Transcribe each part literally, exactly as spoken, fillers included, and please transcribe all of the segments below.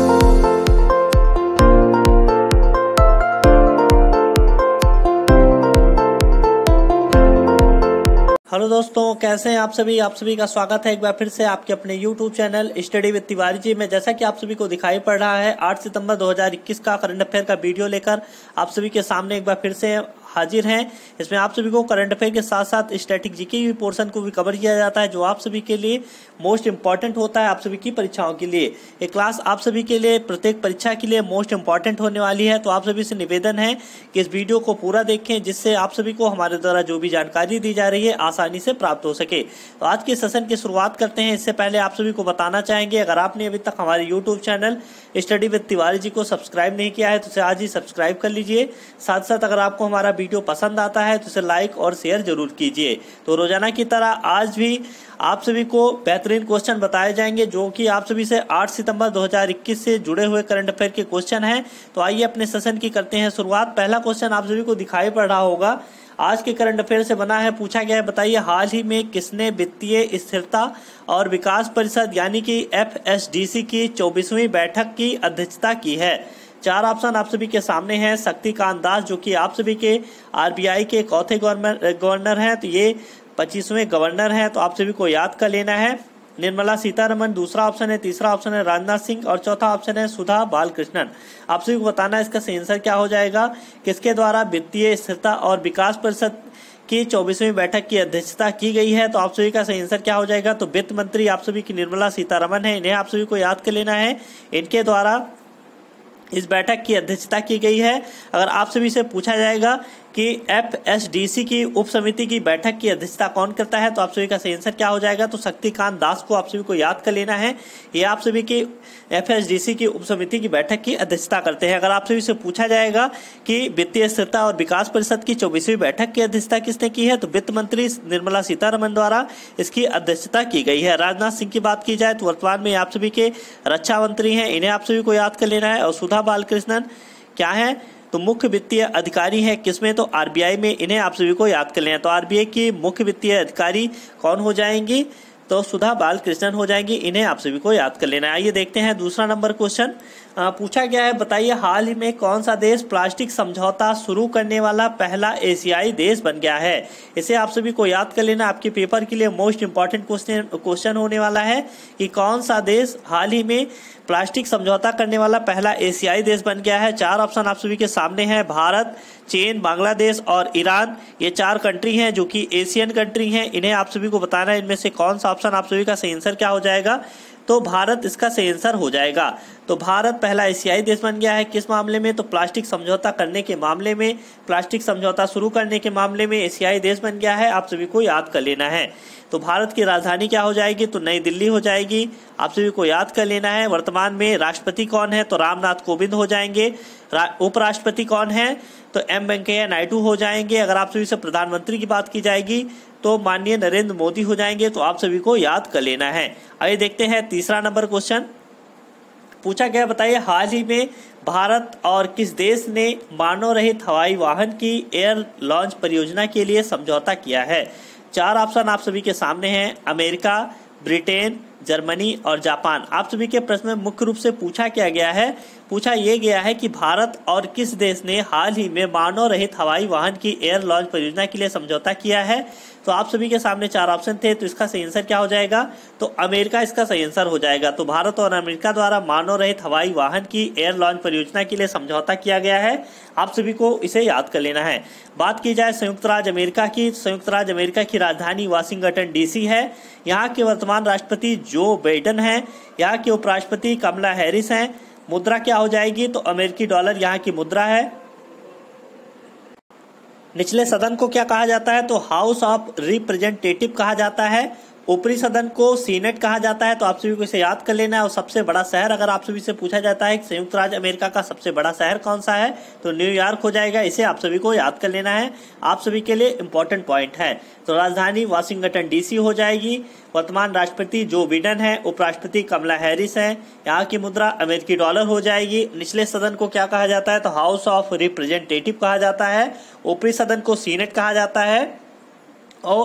Hello दोस्तों, कैसे हैं आप सभी। आप सभी का स्वागत है एक बार फिर से आपके अपने YouTube channel study with Tiwari ji में। जैसा कि आप सभी को दिखाई पड़ रहा है, आठ सितंबर दो हज़ार इक्कीस का करंट अफेयर का वीडियो लेकर आप सभी के सामने एक बार फिर से हाजिर हैं। इसमें आप सभी को करंट अफेयर के साथ साथ स्टैटिक जीके की पोर्शन को भी कवर किया जाता है, जो आप सभी के लिए मोस्ट इंपॉर्टेंट होता है, आप सभी की परीक्षाओं के लिए। ये क्लास आप सभी के लिए प्रत्येक परीक्षा के लिए मोस्ट इंपॉर्टेंट होने वाली है। तो आप सभी से निवेदन है कि इस वीडियो को पूरा देखें, जिससे आप सभी को हमारे द्वारा जो भी जानकारी दी जा रही है आसानी से प्राप्त हो सके। तो आज के सेशन की शुरुआत करते हैं। इससे पहले आप सभी को बताना चाहेंगे, अगर आपने अभी तक हमारे YouTube channel study with Tiwari ji को सब्सक्राइब नहीं किया है तो इसे आज ही सब्सक्राइब कर लीजिए। साथ साथ अगर आपको हमारा वीडियो पसंद आता है तो इसे लाइक और शेयर जरूर कीजिए। तो रोजाना की तरह आज भी आप सभी को बेहतरीन क्वेश्चन बताए जाएंगे, जो कि आप सभी से आठ सितंबर दो हज़ार इक्कीस से जुड़े हुए करंट अफेयर के क्वेश्चन हैं। तो आइए अपने सेशन की करते हैं शुरुआत। पहला क्वेश्चन आप सभी को दिखाई पड़ रहा होगा, आज के करंट अफेयर से बना है। पूछा गया है, बताइए हाल ही में किसने वित्तीय स्थिरता और विकास परिषद यानी कि एफ एस डी सी की चौबीसवीं बैठक की अध्यक्षता की है। चार ऑप्शन आप सभी के सामने हैं। शक्तिकांत दास, जो कि आप सभी के आर बी आई के चौथे गवर्नर हैं, तो ये पच्चीसवें गवर्नर हैं, तो आप सभी को याद कर लेना है। निर्मला सीतारमण दूसरा ऑप्शन है, तीसरा ऑप्शन है राजनाथ सिंह और चौथा ऑप्शन है सुधा बालकृष्णन। आप सभी को बताना है इसका सही आंसर क्या हो जाएगा। किसके द्वारा वित्तीय स्थिरता और विकास परिषद की चौबीसवीं बैठक की अध्यक्षता की गई है। तो आप सभी का सही आंसर क्या हो जाएगा। तो वित्त मंत्री आप सभी की निर्मला सीतारमण है, इन्हें आप सभी को याद कर लेना है। इनके द्वारा इस बैठक की अध्यक्षता की गई है। अगर आप सभी से पूछा जाएगा कि एफ एस डी सी की उप समिति की बैठक की अध्यक्षता कौन करता है, तो आप सभी का सही आंसर क्या हो जाएगा। तो शक्तिकांत दास को आप सभी को याद कर लेना है। ये आप सभी की एफ एस डी सी की उप समिति की बैठक की अध्यक्षता करते हैं। अगर आप सभी से पूछा जाएगा कि वित्तीय स्थिरता और विकास परिषद की चौबीसवीं बैठक की अध्यक्षता किसने की है, तो वित्त मंत्री निर्मला सीतारमण द्वारा इसकी अध्यक्षता की गई है। राजनाथ सिंह की बात की जाए तो वर्तमान में आप सभी के रक्षा मंत्री हैं, इन्हें आप सभी को याद कर लेना है। और सुधा बालकृष्णन क्या है, तो मुख्य वित्तीय अधिकारी है किसमें, तो आर बी आई में, इन्हें आप सभी को याद कर लेना है। तो आर बी आई की मुख्य वित्तीय अधिकारी कौन हो जाएंगी, तो सुधा बालकृष्णन हो जाएंगी, इन्हें आप सभी को याद कर लेना है। आइए देखते हैं दूसरा नंबर क्वेश्चन। पूछा गया है, बताइए हाल ही में कौन सा देश प्लास्टिक समझौता शुरू करने वाला पहला एशियाई देश बन गया है। इसे आप सभी को याद कर लेना, आपके पेपर के लिए मोस्ट इंपॉर्टेंट क्वेश्चन क्वेश्चन होने वाला है कि कौन सा देश हाल ही में प्लास्टिक समझौता करने वाला पहला एशियाई देश बन गया है। चार ऑप्शन आप सभी के सामने हैं, भारत, चीन, बांग्लादेश और ईरान। ये चार कंट्री हैं जो कि एशियन कंट्री हैं, इन्हें आप सभी को बताना है इनमें से कौन सा ऑप्शन आप सभी का सही आंसर क्या हो जाएगा। तो भारत इसका सही आंसर हो जाएगा। तो भारत पहला एशियाई देश बन गया है किस मामले में, तो प्लास्टिक समझौता करने के मामले में, प्लास्टिक समझौता शुरू करने के मामले में एशियाई देश बन गया है। आप सभी को याद कर लेना है। तो भारत की राजधानी क्या हो जाएगी, तो नई दिल्ली हो जाएगी, आप सभी को याद कर लेना है। वर्तमान में राष्ट्रपति कौन है, तो रामनाथ कोविंद हो जाएंगे। उपराष्ट्रपति कौन है, तो एम वेंकैया नायडू हो जाएंगे। अगर आप सभी से प्रधानमंत्री की बात की जाएगी तो माननीय नरेंद्र मोदी हो जाएंगे। तो आप सभी को याद कर लेना है। आइए देखते हैं तीसरा नंबर क्वेश्चन। पूछा गया, बताइए हाल ही में भारत और किस देश ने मानव रहित हवाई वाहन की एयर लॉन्च परियोजना के लिए समझौता किया है। चार ऑप्शन आप सभी के सामने हैं, अमेरिका, ब्रिटेन, जर्मनी और जापान। आप सभी के प्रश्न में मुख्य रूप से पूछा क्या गया है, पूछा यह गया है कि भारत और किस देश ने हाल ही में मानव रहित हवाई वाहन की एयर लॉन्च परियोजना के लिए समझौता किया है। तो आप सभी के सामने चार ऑप्शन थे, तो इसका सही आंसर क्या हो जाएगा, तो अमेरिका इसका सही आंसर हो जाएगा। तो भारत और अमेरिका द्वारा मानव रहित हवाई वाहन की एयर लॉन्च परियोजना के लिए समझौता किया गया है। आप सभी को इसे याद कर लेना है। बात की जाए संयुक्त राज्य अमेरिका की, संयुक्त राज्य अमेरिका की राजधानी वाशिंगटन डी सी है। यहाँ के वर्तमान राष्ट्रपति जो बाइडेन है, यहाँ के उपराष्ट्रपति कमला हैरिस हैं। मुद्रा क्या हो जाएगी, तो अमेरिकी डॉलर यहाँ की मुद्रा है। निचले सदन को क्या कहा जाता है, तो हाउस ऑफ रिप्रेजेंटेटिव कहा जाता है। ऊपरी सदन को सीनेट कहा जाता है। तो आप सभी को इसे याद कर लेना है। और सबसे बड़ा शहर अगर आप सभी से पूछा जाता है संयुक्त राज्य अमेरिका का सबसे बड़ा शहर कौन सा है, तो न्यूयॉर्क हो जाएगा। इसे आप सभी को याद कर लेना है, आप सभी के लिए इंपॉर्टेंट पॉइंट है। तो राजधानी वाशिंगटन डीसी हो जाएगी। वर्तमान राष्ट्रपति जो बाइडेन है, उपराष्ट्रपति कमला हैरिस है। यहाँ की मुद्रा अमेरिकी डॉलर हो जाएगी। निचले सदन को क्या कहा जाता है, तो हाउस ऑफ रिप्रेजेंटेटिव कहा जाता है। ऊपरी सदन को सीनेट कहा जाता है। और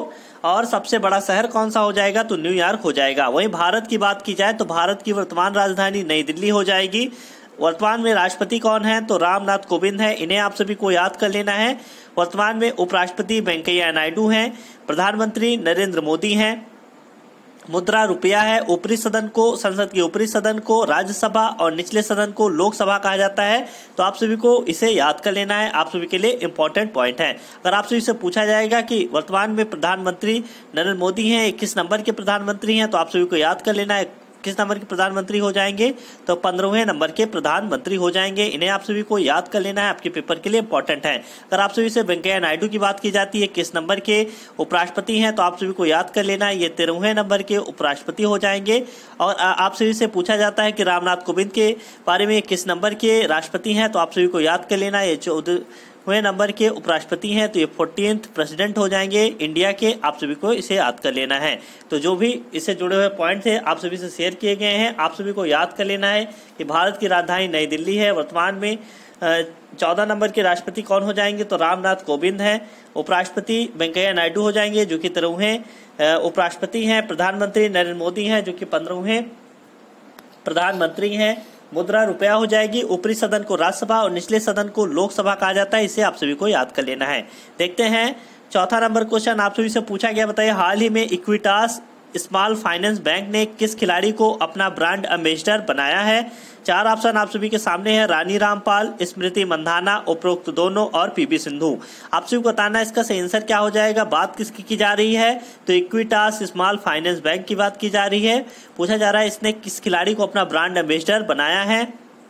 और सबसे बड़ा शहर कौन सा हो जाएगा, तो न्यूयॉर्क हो जाएगा। वहीं भारत की बात की जाए तो भारत की वर्तमान राजधानी नई दिल्ली हो जाएगी। वर्तमान में राष्ट्रपति कौन है, तो रामनाथ कोविंद है, इन्हें आप सभी को याद कर लेना है। वर्तमान में उपराष्ट्रपति वेंकैया नायडू हैं। प्रधानमंत्री नरेंद्र मोदी हैं। मुद्रा रुपया है। ऊपरी सदन को, संसद के ऊपरी सदन को राज्यसभा और निचले सदन को लोकसभा कहा जाता है। तो आप सभी को इसे याद कर लेना है, आप सभी के लिए इंपॉर्टेंट पॉइंट है। अगर आप सभी से पूछा जाएगा कि वर्तमान में प्रधानमंत्री नरेंद्र मोदी हैं, किस नंबर के प्रधानमंत्री हैं, तो आप सभी को याद कर लेना है किस नंबर के प्रधानमंत्री हो जाएंगे, तो पंद्रहवें नंबर के प्रधानमंत्री हो जाएंगे। इन्हें आप सभी को याद कर लेना है, आपके पेपर के लिए इंपॉर्टेंट है। अगर आप सभी से वेंकैया नायडू की बात की जाती है, किस नंबर के उपराष्ट्रपति हैं, तो आप सभी को याद कर लेना है, ये तेरहवें नंबर के उपराष्ट्रपति हो जाएंगे। और आप सभी से पूछा जाता है कि रामनाथ कोविंद के बारे में किस नंबर के राष्ट्रपति हैं, तो आप सभी को याद कर लेना है, ये चौदह वे नंबर के उपराष्ट्रपति हैं, तो ये फोर्टीन्थ प्रेसिडेंट हो जाएंगे इंडिया के। आप सभी को इसे याद कर लेना है। तो जो भी इससे जुड़े हुए पॉइंट थे आप सभी से शेयर किए गए हैं, आप सभी को याद कर लेना है कि भारत की राजधानी नई दिल्ली है। वर्तमान में चौदह नंबर के राष्ट्रपति कौन हो जाएंगे, तो रामनाथ कोविंद हैं। उपराष्ट्रपति वेंकैया नायडू हो जाएंगे, जो कि तेरहवें उपराष्ट्रपति हैं। प्रधानमंत्री नरेंद्र मोदी हैं, जो कि पंद्रहवें प्रधानमंत्री हैं। मुद्रा रुपया हो जाएगी। ऊपरी सदन को राज्यसभा और निचले सदन को लोकसभा कहा जाता है, इसे आप सभी को याद कर लेना है। देखते हैं चौथा नंबर क्वेश्चन आप सभी से पूछा गया, बताइए हाल ही में इक्विटास स्मॉल फाइनेंस बैंक ने किस खिलाड़ी को अपना ब्रांड एम्बेसडर बनाया है। चार ऑप्शन आप सभी के सामने है, रानी रामपाल, स्मृति मंधाना, उपरोक्त दोनों और पीवी सिंधु। आप सभी को बताना है इसका सही आंसर क्या हो जाएगा। बात किसकी की जा रही है, तो इक्विटास स्मॉल फाइनेंस बैंक की बात की जा रही है। पूछा जा रहा है इसने किस खिलाड़ी को अपना ब्रांड एम्बेसडर बनाया है,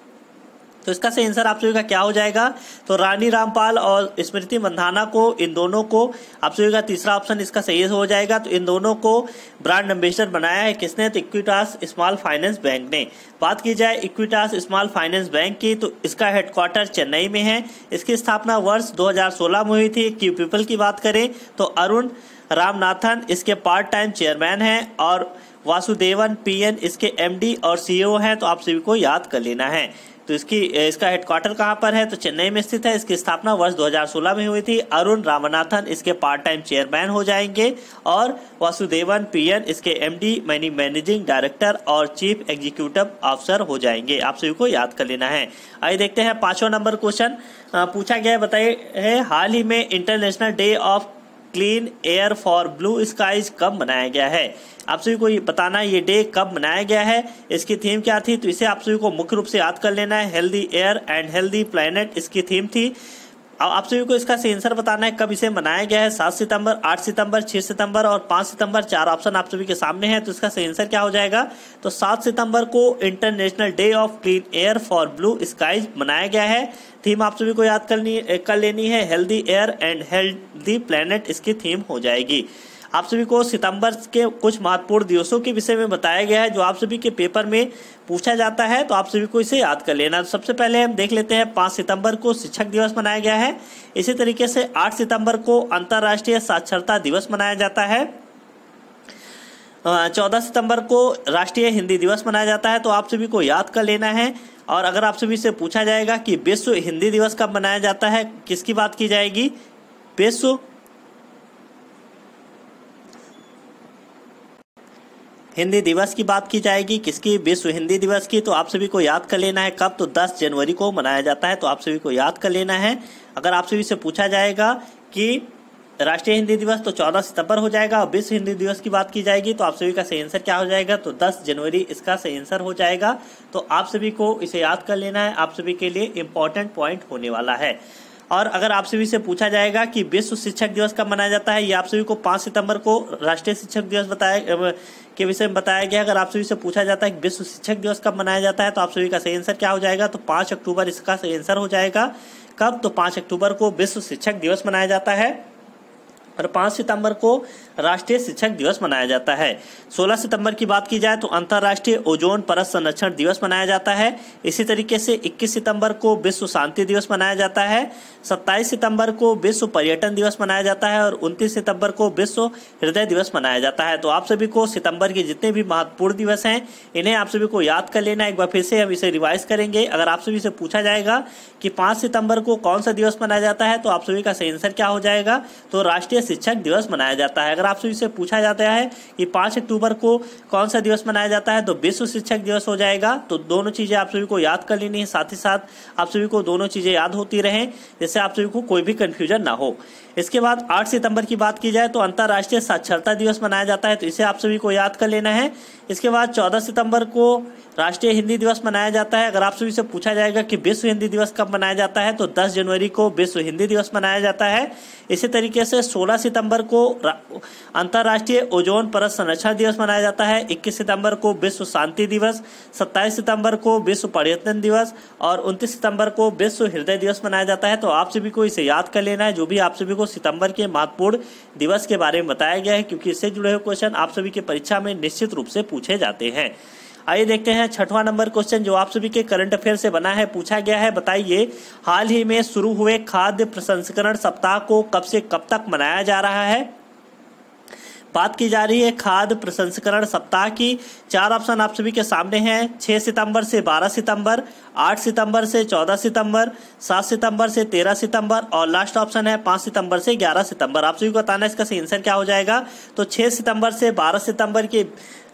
तो इसका सही आंसर आप सभी का क्या हो जाएगा, तो रानी रामपाल और स्मृति मंधाना को, इन दोनों को आप सभी का तीसरा ऑप्शन इसका सही हो जाएगा। तो इन दोनों को ब्रांड एम्बेसडर बनाया है किसने, तो इक्विटास स्मॉल फाइनेंस बैंक ने। बात की जाए इक्विटास स्मॉल फाइनेंस बैंक की, तो इसका हेडक्वार्टर चेन्नई में है। इसकी स्थापना वर्ष दो हजार सोलह में हुई थी। की पीपल की बात करें तो अरुण रामनाथन इसके पार्ट टाइम चेयरमैन हैं और वासुदेवन पीएन इसके एमडी और सीईओ हैं। तो आप सभी को याद कर लेना है। तो इसकी इसका हेडक्वार्टर कहाँ पर है, तो चेन्नई में स्थित है। इसकी स्थापना वर्ष दो हजार सोलह में हुई थी। अरुण रामनाथन इसके पार्ट टाइम चेयरमैन हो जाएंगे और वासुदेवन पीएन इसके एमडी मैनी मैनेजिंग डायरेक्टर और चीफ एग्जीक्यूटिव ऑफिसर हो जाएंगे। आप सभी को याद कर लेना है। आइए देखते हैं पांचवा नंबर क्वेश्चन पूछा गया है, बताइए हाल ही में international day of clean air for blue skies कब मनाया गया है। आप सभी को ये बताना है ये डे कब मनाया गया है, इसकी थीम क्या थी, तो इसे आप सभी को मुख्य रूप से याद कर लेना है। Healthy air and healthy planet इसकी थीम थी। आप सभी को इसका सही आंसर बताना है कब इसे मनाया गया है। सात सितंबर, आठ सितंबर, छह सितंबर और पाँच सितंबर, चार ऑप्शन आप सभी के सामने हैं। तो इसका सही आंसर क्या हो जाएगा, तो सात सितंबर को international day of clean air for blue skies मनाया गया है। थीम आप सभी को याद करनी कर लेनी है, healthy air and healthy planet इसकी थीम हो जाएगी। आप सभी को सितंबर के कुछ महत्वपूर्ण दिवसों के विषय में बताया गया है जो आप सभी के पेपर में पूछा जाता है, तो आप सभी को इसे याद कर लेना। तो सबसे पहले हम देख लेते हैं पाँच सितंबर को शिक्षक दिवस मनाया गया है। इसी तरीके से आठ सितंबर को अंतर्राष्ट्रीय साक्षरता दिवस मनाया जाता है। चौदह सितंबर को राष्ट्रीय हिंदी दिवस मनाया जाता है। तो आप सभी को याद कर लेना है। और अगर आप सभी से पूछा जाएगा कि विश्व हिंदी दिवस कब मनाया जाता है, किसकी बात की जाएगी, विश्व हिंदी दिवस की बात की जाएगी, किसकी, विश्व हिंदी दिवस की। तो आप सभी को याद कर लेना है कब, तो दस जनवरी को मनाया जाता है। तो आप सभी को याद कर लेना है। अगर आप सभी से पूछा जाएगा कि राष्ट्रीय हिंदी दिवस, तो चौदह सितंबर हो जाएगा। और विश्व हिंदी दिवस की बात की जाएगी तो आप सभी का सही आंसर क्या हो जाएगा, तो दस जनवरी इसका सही आंसर हो जाएगा। तो आप सभी को इसे याद कर लेना है, आप सभी के लिए इम्पोर्टेंट पॉइंट होने वाला है। और अगर आप सभी से पूछा जाएगा कि विश्व शिक्षक दिवस कब मनाया जाता है, ये आप सभी को पाँच सितंबर को राष्ट्रीय शिक्षक दिवस बताया के विषय में बताया गया। अगर आप सभी से पूछा जाता है कि विश्व शिक्षक दिवस कब मनाया जाता है, तो आप सभी का सही आंसर क्या हो जाएगा, तो पाँच अक्टूबर इसका सही आंसर हो जाएगा। कब, तो पाँच अक्टूबर को विश्व शिक्षक दिवस मनाया जाता है। और पाँच सितंबर को राष्ट्रीय शिक्षक दिवस मनाया जाता है। सोलह सितंबर की बात की जाए तो अंतर्राष्ट्रीय ओजोन परत संरक्षण दिवस मनाया जाता है। इसी तरीके से इक्कीस सितंबर को विश्व शांति दिवस मनाया जाता है। सत्ताईस सितंबर को विश्व पर्यटन दिवस मनाया जाता है और उनतीस सितंबर को विश्व हृदय दिवस मनाया जाता है। तो आप सभी को सितंबर के जितने भी महत्वपूर्ण दिवस हैं इन्हें आप सभी को याद कर लेना। एक बार फिर से हम इसे रिवाइज करेंगे। अगर आप सभी से पूछा जाएगा कि पाँच सितंबर को कौन सा दिवस मनाया जाता है, तो आप सभी का सही आंसर क्या हो जाएगा, तो राष्ट्रीय शिक्षक दिवस मनाया जाता है? अगर आप सभी से पूछा जाता है कि पाँच अक्टूबर को कौन सा दिवस मनाया जाता है तो विश्व शिक्षक दिवस हो जाएगा। तो दोनों चीज़ें आप सभी को याद कर लेनी है, साथ ही साथ आप सभी को दोनों चीज़ें याद होती रहें, जिससे आप सभी को कोई भी कन्फ्यूजन ना हो। इसके बाद आठ सितंबर की बात की जाए तो अंतर्राष्ट्रीय साक्षरता दिवस मनाया जाता है, तो इसे आप सभी को याद कर लेना है। इसके बाद चौदह सितंबर को राष्ट्रीय हिंदी दिवस मनाया जाता है। अगर आप सभी से पूछा जाएगा कि विश्व हिंदी दिवस कब मनाया जाता है तो दस जनवरी को विश्व हिंदी दिवस मनाया जाता है। इसी तरीके से सोलह सितंबर को अंतर्राष्ट्रीय ओजोन परत संरक्षण दिवस मनाया जाता है। इक्कीस सितंबर को विश्व शांति दिवस, सत्ताईस सितंबर को विश्व पर्यटन दिवस और उनतीस सितंबर को विश्व हृदय दिवस मनाया जाता है। तो आप सभी को इसे याद कर लेना है, जो भी आप सभी को सितंबर के महत्वपूर्ण दिवस के बारे में बताया गया है, क्योंकि इससे जुड़े हुए क्वेश्चन आप सभी की परीक्षा में निश्चित रूप से पूछे जाते हैं। आइए देखते हैं छठवां नंबर क्वेश्चन जो आप सभी के करंट अफेयर से बना है। पूछा गया है, बताइए हाल ही में शुरू हुए खाद्य प्रसंस्करण सप्ताह को कब से कब तक मनाया जा रहा है? बात की जा रही है खाद्य प्रसंस्करण सप्ताह की। चार ऑप्शन आप सभी के सामने हैं, छह सितंबर से बारह सितंबर, आठ सितंबर से चौदह सितंबर, सात सितंबर से तेरह सितंबर और लास्ट ऑप्शन है पाँच सितंबर से ग्यारह सितंबर। आप सभी को बताना है इसका सही आंसर क्या हो जाएगा। तो छह सितंबर से बारह सितंबर के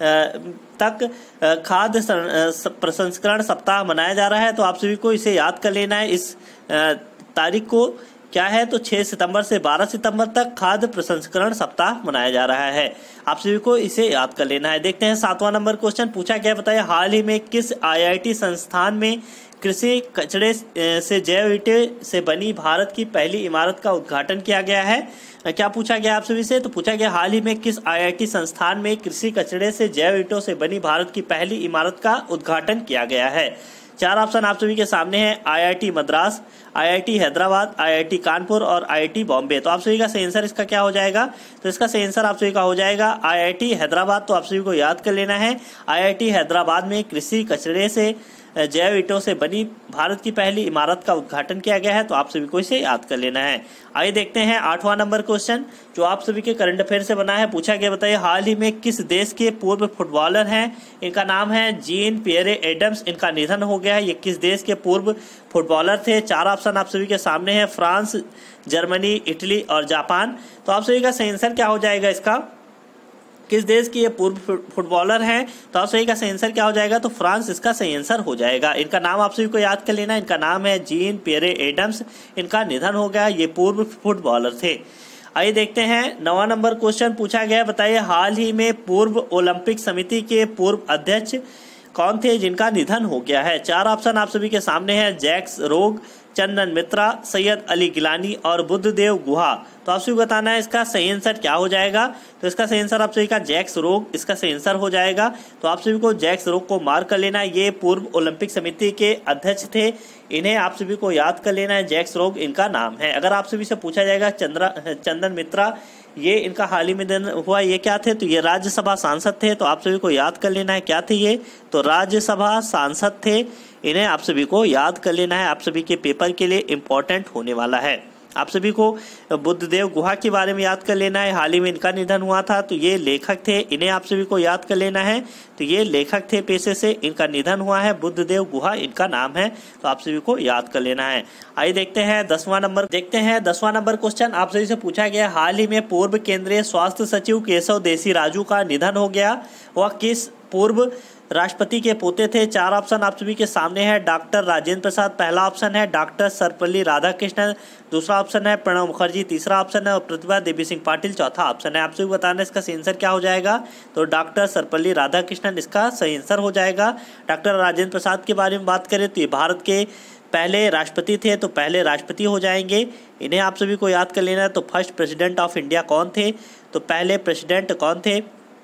तक खाद्य प्रसंस्करण सप्ताह मनाया जा रहा है। तो आप सभी को इसे याद कर लेना है। इस तारीख को क्या है तो छह सितंबर से बारह सितंबर तक खाद्य प्रसंस्करण सप्ताह मनाया जा रहा है। आप सभी को इसे याद कर लेना है। देखते हैं सातवां नंबर क्वेश्चन। पूछा गया, बताइए हाल ही में किस आईआईटी संस्थान में कृषि कचरे से जैव ईंटें से बनी भारत की पहली इमारत का उद्घाटन किया गया है? क्या पूछा गया आप सभी से? तो पूछा गया हाल ही में किस आईआईटी संस्थान में कृषि कचरे से जैव ईंटों से बनी भारत की पहली इमारत का उद्घाटन किया गया है? चार ऑप्शन आप सभी के सामने हैं, IIT Madras, IIT Hyderabad, IIT Kanpur और आईआईटी बॉम्बे। तो आप सभी का सही आंसर इसका क्या हो जाएगा? तो इसका सही आंसर आप सभी का हो जाएगा आईआईटी हैदराबाद। तो आप सभी को याद कर लेना है, आईआईटी हैदराबाद में कृषि कचरे से जैव ईंटों से बनी भारत की पहली इमारत का उद्घाटन किया गया है। तो आप सभी को इसे याद कर लेना है। आइए देखते हैं आठवां नंबर क्वेश्चन जो आप सभी के करंट अफेयर से बना है। पूछा गया, बताइए हाल ही में किस देश के पूर्व फुटबॉलर हैं? इनका नाम है जीन पियरे एडम्स। इनका निधन हो गया है। ये किस देश के पूर्व फुटबॉलर थे? चार ऑप्शन आप सभी के सामने हैं, फ्रांस, जर्मनी, इटली और जापान। तो आप सभी का सही आंसर क्या हो जाएगा इसका? किस देश के ये पूर्व फुटबॉलर हैं? तो आप सही का सही आंसर क्या हो जाएगा? तो फ्रांस इसका सही आंसर हो जाएगा। इनका नाम आप सभी को याद कर लेना। इनका नाम है जीन पियरे एडम्स। इनका निधन हो गया। ये पूर्व फुटबॉलर थे। आइए देखते हैं नवा नंबर क्वेश्चन। पूछा गया, बताइए हाल ही में पूर्व ओलंपिक समिति के पूर्व अध्यक्ष कौन थे जिनका निधन हो गया है? चार ऑप्शन आप सभी के सामने हैं, जैक्स रोग, चंदन मित्रा, सैयद अली गिलानी और बुद्धदेव गुहा। तो आप सभी बताना है इसका सही आंसर क्या हो जाएगा। तो इसका सही आंसर आप सभी का जैक्स रोग इसका सही आंसर हो जाएगा। तो आप सभी को जैक्स रोग को मार्क कर लेना है। ये पूर्व ओलंपिक समिति के अध्यक्ष थे। इन्हें आप सभी को याद कर लेना है, जैक्स रोग इनका नाम है। अगर आप सभी से पूछा जाएगा चंद्रा चंदन मित्रा, ये इनका हाल ही में दिन हुआ, ये क्या थे? तो ये राज्यसभा सांसद थे। तो आप सभी को याद कर लेना है क्या थे ये? तो राज्यसभा सांसद थे। इन्हें आप सभी को याद कर लेना है। आप सभी के पेपर के लिए इम्पोर्टेंट होने वाला है। आप सभी को बुद्धदेव गुहा के बारे में याद कर लेना है। हाल ही में इनका निधन हुआ था। तो ये लेखक थे। इन्हें आप सभी को याद कर लेना है। तो ये लेखक थे पेशे से, इनका निधन हुआ है। बुद्धदेव गुहा इनका नाम है। तो आप सभी को याद कर लेना है। आइए देखते हैं दसवां नंबर देखते हैं दसवां नंबर क्वेश्चन आप सभी से पूछा गया, हाल ही में पूर्व केंद्रीय स्वास्थ्य सचिव केशव देसी राजू का निधन हो गया। वह किस पूर्व राष्ट्रपति के पोते थे? चार ऑप्शन आप सभी के सामने है, डॉक्टर राजेंद्र प्रसाद पहला ऑप्शन है, डॉक्टर सर्वपल्ली राधाकृष्णन दूसरा ऑप्शन है, प्रणब मुखर्जी तीसरा ऑप्शन है और प्रतिभा देवी सिंह पाटिल चौथा ऑप्शन है। आप सभी बताना इसका सही आंसर क्या हो जाएगा। तो डॉक्टर सर्वपल्ली राधाकृष्णन इसका सही आंसर हो जाएगा। डॉक्टर राजेंद्र प्रसाद के बारे में बात करें तो ये भारत के पहले राष्ट्रपति थे। तो पहले राष्ट्रपति हो जाएंगे। इन्हें आप सभी को याद कर लेना है। तो फर्स्ट प्रेसिडेंट ऑफ इंडिया कौन थे? तो पहले प्रेसिडेंट कौन थे?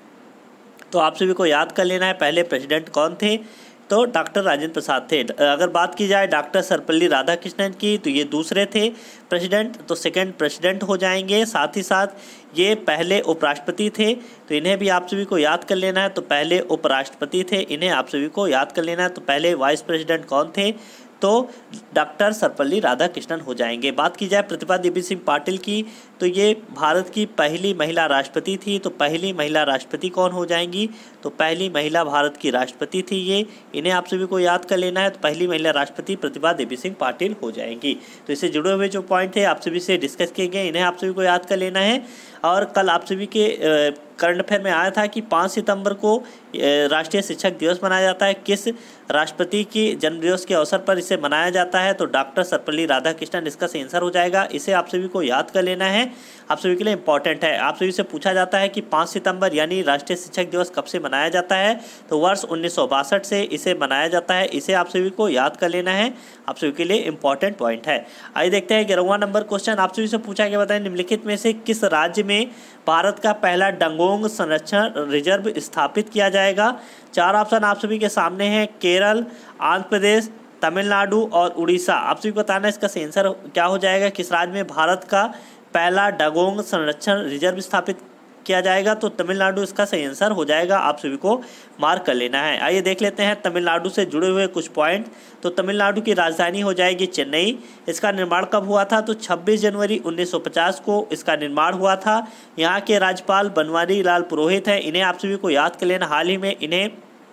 तो आप सभी को याद कर लेना है पहले प्रेसिडेंट कौन थे। तो डॉक्टर राजेंद्र प्रसाद थे। अगर बात की जाए डॉक्टर सर्वपल्ली राधाकृष्णन की तो ये दूसरे थे प्रेसिडेंट, तो सेकंड प्रेसिडेंट हो जाएंगे। साथ ही साथ ये पहले उपराष्ट्रपति थे। तो इन्हें भी आप सभी को याद कर लेना है। तो पहले उपराष्ट्रपति थे। इन्हें आप सभी को याद कर लेना है। तो पहले वाइस प्रेसिडेंट कौन थे? तो डॉक्टर सर्वपल्ली राधाकृष्णन हो जाएंगे। बात की जाए प्रतिभा देवी सिंह पाटिल की, तो ये भारत की पहली महिला राष्ट्रपति थी। तो पहली महिला राष्ट्रपति कौन हो जाएंगी? तो पहली महिला भारत की राष्ट्रपति थी ये, इन्हें आप सभी को याद कर लेना है। तो पहली महिला राष्ट्रपति प्रतिभा देवी सिंह पाटिल हो जाएंगी। तो इससे जुड़े हुए जो पॉइंट है आप सभी से डिस्कस किए गए, इन्हें आप सभी को याद कर लेना है। और कल आप सभी के करंट अफेयर में आया था कि पाँच सितंबर को राष्ट्रीय शिक्षक दिवस मनाया जाता है। किस राष्ट्रपति की जन्मदिवस के अवसर पर इसे मनाया जाता है? तो डॉक्टर सर्वपल्ली राधाकृष्णन इसका सही आंसर हो जाएगा। इसे आप सभी को याद कर लेना है, आप सभी के लिए इंपॉर्टेंट है। आप सभी से पूछा जाता है कि पाँच सितंबर यानी राष्ट्रीय शिक्षक दिवस कब से मनाया जाता है? तो वर्ष उन्नीस सौ बासठ से इसे मनाया जाता है। इसे आप सभी को याद कर लेना है, आप सभी के लिए इंपॉर्टेंट पॉइंट है। आइए देखते हैं ग्यारहवां नंबर क्वेश्चन। आप सभी से पूछा गया, बताएं निम्नलिखित में से किस राज्य में भारत का पहला डंगोंग संरक्षण रिजर्व स्थापित किया जाएगा? चार ऑप्शन आप सभी के सामने हैं, केरल, आंध्र प्रदेश, तमिलनाडु और उड़ीसा। आप सभी को बताना इसका सही आंसर क्या हो जाएगा। किस राज्य में भारत का पहला डंगोंग संरक्षण रिजर्व स्थापित किया जाएगा? तो तमिलनाडु इसका सही आंसर हो जाएगा, आप सभी को मार्क कर लेना है। आइए देख लेते हैं तमिलनाडु से जुड़े हुए कुछ पॉइंट। तो तमिलनाडु की राजधानी हो जाएगी चेन्नई। इसका निर्माण कब हुआ था? तो छब्बीस जनवरी उन्नीस सौ पचास को इसका निर्माण हुआ था। यहाँ के राज्यपाल बनवारी लाल पुरोहित हैं, इन्हें आप सभी को याद कर लेना। हाल ही में इन्हें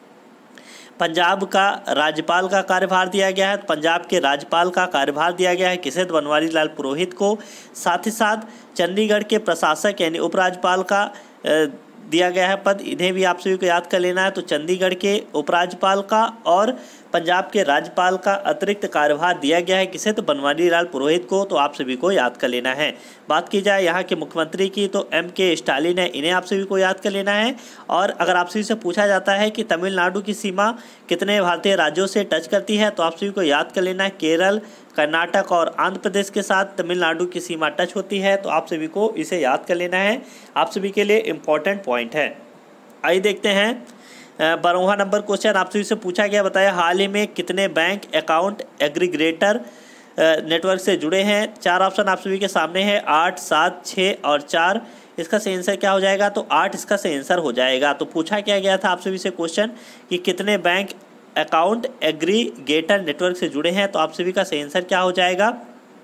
पंजाब का राज्यपाल का कार्यभार दिया गया है। पंजाब के राज्यपाल का कार्यभार दिया गया है किसे? बनवारी लाल पुरोहित को। साथ ही साथ चंडीगढ़ के प्रशासक यानी उपराज्यपाल का दिया गया है पद, इन्हें भी आप सभी को याद कर लेना है। तो चंडीगढ़ के उपराज्यपाल का और पंजाब के राज्यपाल का अतिरिक्त कार्यभार दिया गया है किसे? तो बनवारी लाल पुरोहित को। तो आप सभी को याद कर लेना है। बात की जाए यहाँ के मुख्यमंत्री की, तो एम के स्टालिन है, इन्हें आप सभी को याद कर लेना है। और अगर आप सभी से पूछा जाता है कि तमिलनाडु की सीमा कितने भारतीय राज्यों से टच करती है, तो आप सभी को याद कर लेना है, केरल, कर्नाटक और आंध्र प्रदेश के साथ तमिलनाडु की सीमा टच होती है। तो आप सभी को इसे याद कर लेना है, आप सभी के लिए इम्पोर्टेंट पॉइंट है। आइए देखते हैं बारहवां नंबर क्वेश्चन। आप सभी से पूछा गया, बताया हाल ही में कितने बैंक अकाउंट एग्रीगेटर नेटवर्क से जुड़े हैं? चार ऑप्शन आप सभी के सामने हैं, आठ, सात, छः और चार। इसका सही आंसर क्या हो जाएगा? तो आठ इसका सही आंसर हो जाएगा। तो पूछा क्या गया था आप सभी से क्वेश्चन कि कितने बैंक अकाउंट एग्रीगेटर नेटवर्क से जुड़े हैं? तो आप सभी का सही आंसर क्या हो जाएगा?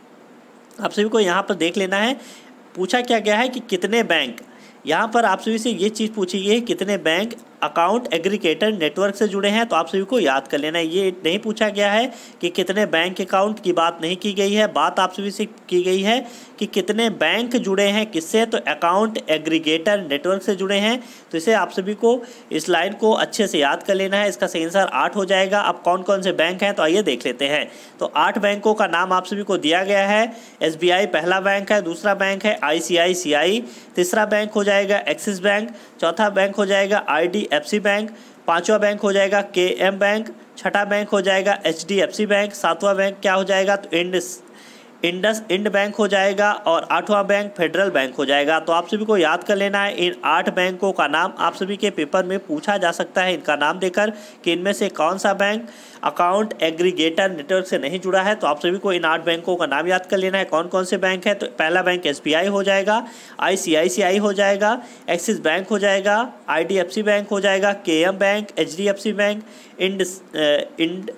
आप सभी को यहाँ पर देख लेना है। पूछा क्या गया है कि कितने बैंक, यहाँ पर आप सभी से ये चीज़ पूछी गई है कितने बैंक अकाउंट एग्रीगेटर नेटवर्क से जुड़े हैं। तो आप सभी को याद कर लेना है, ये नहीं पूछा गया है कि कितने बैंक अकाउंट की बात नहीं की गई है। बात आप सभी से की गई है कि कितने बैंक जुड़े हैं किससे? तो अकाउंट एग्रीगेटर नेटवर्क से जुड़े हैं। तो इसे आप सभी को इस लाइन को अच्छे से याद कर लेना है। इसका सही आंसर आठ हो जाएगा। अब कौन कौन से बैंक हैं तो आइए देख लेते हैं। तो आठ बैंकों का नाम आप सभी को दिया गया है। एस बी आई पहला बैंक है, दूसरा बैंक है आई सी आई सी आई, तीसरा बैंक हो जाएगा एक्सिस बैंक, चौथा बैंक हो जाएगा I D F C bank, पांचवा बैंक हो जाएगा के एम बैंक, छठा बैंक हो जाएगा H D F C bank, सातवां बैंक क्या हो जाएगा? तो इंडस इंडस इंड बैंक हो जाएगा और आठवां बैंक फेडरल बैंक हो जाएगा। तो आप सभी को याद कर लेना है। इन आठ बैंकों का नाम आप सभी के पेपर में पूछा जा सकता है इनका नाम देकर कि इनमें से कौन सा बैंक अकाउंट एग्रीगेटर नेटवर्क से नहीं जुड़ा है। तो आप सभी को इन आठ बैंकों का नाम याद कर लेना है कौन कौन से बैंक है। तो पहला बैंक एस बी आई हो जाएगा, आई सी आई सी आई हो जाएगा, एक्सिस बैंक हो जाएगा, I D F C bank हो जाएगा, K M bank, H D F C bank, इंड इंड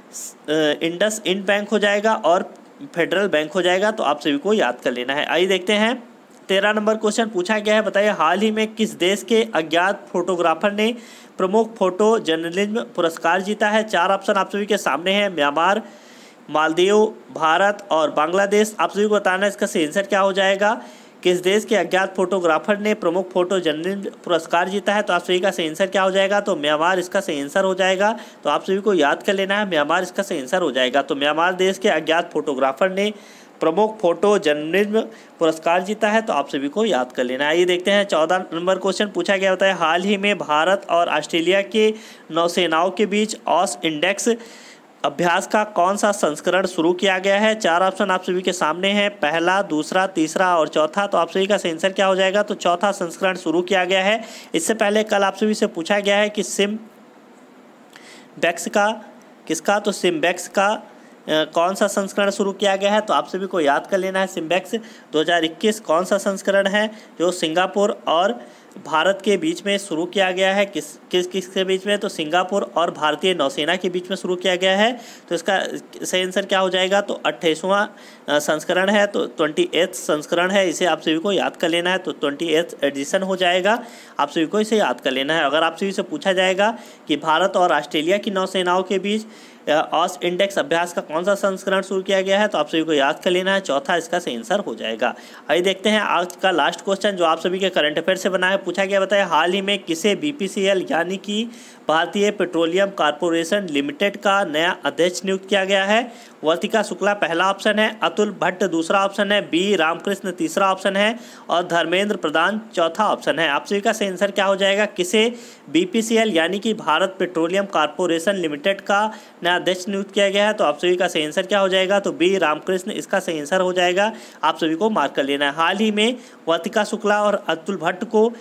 इंडस इंड बैंक हो जाएगा और फेडरल बैंक हो जाएगा। तो आप सभी को याद कर लेना है। आइए देखते हैं तेरह नंबर क्वेश्चन पूछा गया है, बताइए हाल ही में किस देश के अज्ञात फोटोग्राफर ने प्रमुख फोटो जर्नलिज्म पुरस्कार जीता है? चार ऑप्शन आप सभी के सामने हैं, म्यांमार, मालदीव, भारत और बांग्लादेश। आप सभी को बताना है इसका सही आंसर क्या हो जाएगा। किस देश के अज्ञात फोटोग्राफर ने प्रमुख फोटो जर्नलिज्म पुरस्कार जीता है? तो आप सभी का सही आंसर क्या हो जाएगा? तो म्यांमार इसका सही आंसर हो जाएगा। तो आप सभी को याद कर लेना है, म्यांमार इसका सही आंसर हो जाएगा। तो म्यांमार देश के अज्ञात फोटोग्राफर ने प्रमुख फोटो जर्नलिज्म पुरस्कार जीता है। तो आप सभी को याद कर लेना है। ये देखते हैं चौदह नंबर क्वेश्चन पूछा गया होता है, हाल ही में भारत और ऑस्ट्रेलिया के नौसेनाओं के बीच ऑस इंडेक्स अभ्यास का कौन सा संस्करण शुरू किया गया है? चार ऑप्शन आप सभी के सामने हैं, पहला, दूसरा, तीसरा और चौथा। तो आप सभी का सही आंसर क्या हो जाएगा? तो चौथा संस्करण शुरू किया गया है। इससे पहले कल आप सभी से पूछा गया है कि सिम बैक्स का किसका? तो सिम्बेक्स का कौन सा संस्करण शुरू किया गया है, तो आप सभी को याद कर लेना है सिम्बेक्स दो हज़ार इक्कीस कौन सा संस्करण है जो सिंगापुर और भारत के बीच में शुरू किया गया है। किस किस किस के बीच में, तो सिंगापुर और भारतीय नौसेना के बीच में शुरू किया गया है। तो इसका सही आंसर क्या हो जाएगा, तो अट्ठाईसवां संस्करण है, तो ट्वेंटी एथ संस्करण है, इसे आप सभी को याद कर लेना है। तो ट्वेंटी एथ एडिशन हो जाएगा, आप सभी को इसे याद कर लेना है। अगर आप सभी से पूछा जाएगा कि भारत और ऑस्ट्रेलिया की नौसेनाओं के बीच ऑस इंडेक्स अभ्यास का कौन सा संस्करण शुरू किया गया है, तो आप सभी को याद कर लेना है, चौथा इसका सही आंसर हो जाएगा। आइए देखते हैं आज का लास्ट क्वेश्चन जो आप सभी के करंट अफेयर से बना है। पूछा गया बताया हाल ही में किसे बीपीसीएल यानी कि भारतीय पेट्रोलियम कॉर्पोरेशन लिमिटेड का नया अध्यक्ष नियुक्त किया गया है। वर्तिका शुक्ला पहला ऑप्शन है, अतुल भट्ट दूसरा ऑप्शन है, बी रामकृष्ण तीसरा ऑप्शन है और धर्मेंद्र प्रधान चौथा ऑप्शन है। आप सभी का सही आंसर क्या हो जाएगा, किसे बीपीसीएल यानी कि भारत पेट्रोलियम कॉर्पोरेशन लिमिटेड का नया अध्यक्ष नियुक्त किया गया है, तो आप सभी का सही आंसर क्या हो जाएगा, तो बी रामकृष्ण इसका सही आंसर हो जाएगा। आप सभी को मार्क कर लेना है। हाल ही में वर्तिका शुक्ला और अतुल भट्ट को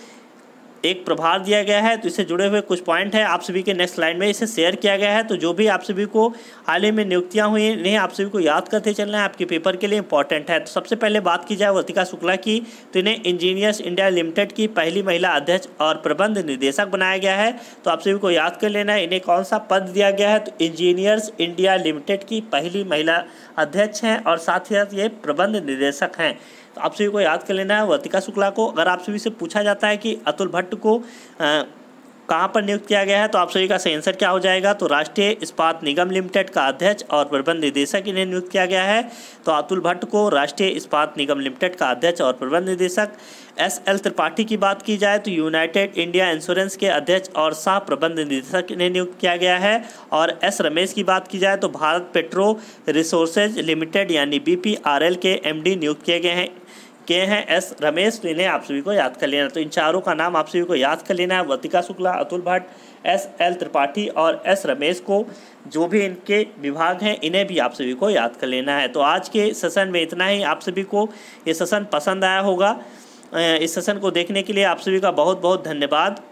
एक प्रभार दिया गया है, तो इससे जुड़े हुए कुछ पॉइंट है आप सभी के नेक्स्ट लाइन में इसे शेयर किया गया है। तो जो भी आप सभी को हाल ही में नियुक्तियां हुई हैं इन्हें आप सभी को याद करते चलना है, आपके पेपर के लिए इंपॉर्टेंट है। तो सबसे पहले बात की जाए वर्तिका शुक्ला की, तो इन्हें इंजीनियर्स इंडिया लिमिटेड की पहली महिला अध्यक्ष और प्रबंध निदेशक बनाया गया है। तो आप सभी को याद कर लेना है इन्हें कौन सा पद दिया गया है, तो इंजीनियर्स इंडिया लिमिटेड की पहली महिला अध्यक्ष हैं और साथ ही साथ ये प्रबंध निदेशक हैं। तो आप सभी को याद कर लेना है वर्तिका शुक्ला को। अगर आप सभी से पूछा जाता है कि अतुल भट्ट को आ, कहाँ पर नियुक्त किया गया है, तो आप सभी का सही आंसर क्या हो जाएगा, तो राष्ट्रीय इस्पात निगम लिमिटेड का अध्यक्ष और प्रबंध निदेशक इन्हें नियुक्त किया गया है। तो अतुल भट्ट को राष्ट्रीय इस्पात निगम लिमिटेड का अध्यक्ष और प्रबंध निदेशक। एस एल त्रिपाठी की बात की जाए तो यूनाइटेड इंडिया इंश्योरेंस के अध्यक्ष और सह प्रबंध निदेशक इन्हें नियुक्त किया गया है। और एस रमेश की बात की जाए तो भारत पेट्रो रिसोर्सेज लिमिटेड यानी बी पी आर एल के एम डी नियुक्त किए गए हैं किए हैं एस रमेश। तो इन्हें आप सभी को याद कर लेना। तो इन चारों का नाम आप सभी को याद कर लेना है, वर्तिका शुक्ला, अतुल भट्ट, एस एल त्रिपाठी और एस रमेश को। जो भी इनके विभाग हैं इन्हें भी आप सभी को याद कर लेना है। तो आज के सेशन में इतना ही। आप सभी को ये सेशन पसंद आया होगा। इस सेशन को देखने के लिए आप सभी का बहुत बहुत धन्यवाद।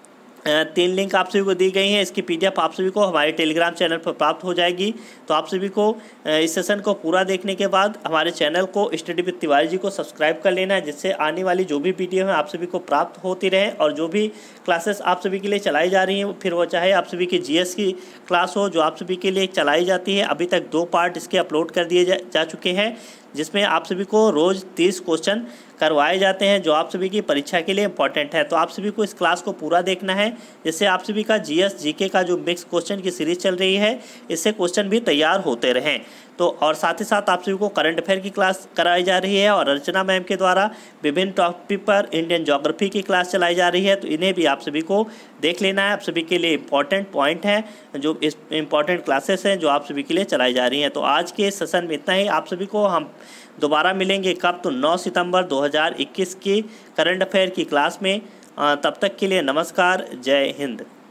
तीन लिंक आप सभी को दी गई हैं, इसकी पीडीएफ आप सभी को हमारे टेलीग्राम चैनल पर प्राप्त हो जाएगी। तो आप सभी को इस सेशन को पूरा देखने के बाद हमारे चैनल को स्टडी विद तिवारी जी को सब्सक्राइब कर लेना है, जिससे आने वाली जो भी वीडियो है आप सभी को प्राप्त होती रहे। और जो भी क्लासेस आप सभी के लिए चलाई जा रही हैं, फिर वो चाहे आप सभी की जीएस की क्लास हो जो आप सभी के लिए चलाई जाती है, अभी तक दो पार्ट इसके अपलोड कर दिए जा, जा चुके हैं, जिसमें आप सभी को रोज़ तीस क्वेश्चन करवाए जाते हैं जो आप सभी की परीक्षा के लिए इंपॉर्टेंट है। तो आप सभी को इस क्लास को पूरा देखना है, जिससे आप सभी का जीएस जीके का जो मिक्स क्वेश्चन की सीरीज चल रही है इससे क्वेश्चन भी तैयार होते रहें। तो और साथ ही साथ आप सभी को करंट अफेयर की क्लास कराई जा रही है और अर्चना मैम के द्वारा विभिन्न टॉपिक पर इंडियन ज्योग्राफी की क्लास चलाई जा रही है। तो इन्हें भी आप सभी को देख लेना है, आप सभी के लिए इम्पॉर्टेंट पॉइंट हैं, जो इस इम्पॉर्टेंट क्लासेस हैं जो आप सभी के लिए चलाई जा रही हैं। तो आज के सेशन में इतना ही। आप सभी को हम दोबारा मिलेंगे कब, तो नौ सितंबर दो हज़ार इक्कीस की करंट अफेयर की क्लास में। तब तक के लिए नमस्कार, जय हिंद।